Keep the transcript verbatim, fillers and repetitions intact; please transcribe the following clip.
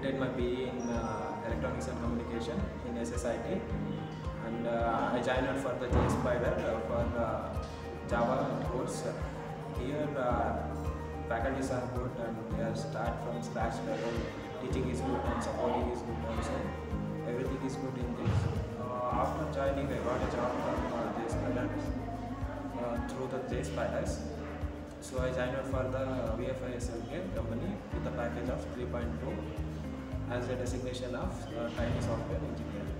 completed my B E in uh, Electronics and Communication in S S I T, and uh, I joined for the JSpider uh, for uh, Java course. Here uh, faculties are good and they are start from scratch level. Teaching is good and supporting is good also. Everything is good in this. Uh, after joining, I got a job from uh, JSpider uh, through the JSpiders. So I signed up for the V F I S L K company with a package of three point two as a designation of uh, tiny software engineer.